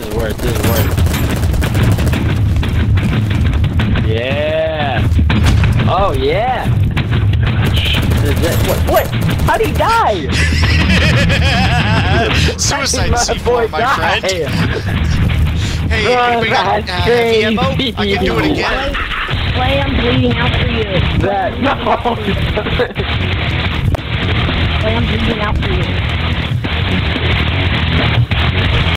This is worse. This is worse. Yeah. Oh yeah. What? How did he die? Suicide C4, my friend. Hey, anybody got heavy ammo? I can do it again. Clay, I'm bleeding out for you. No. Clay, I'm bleeding out for you.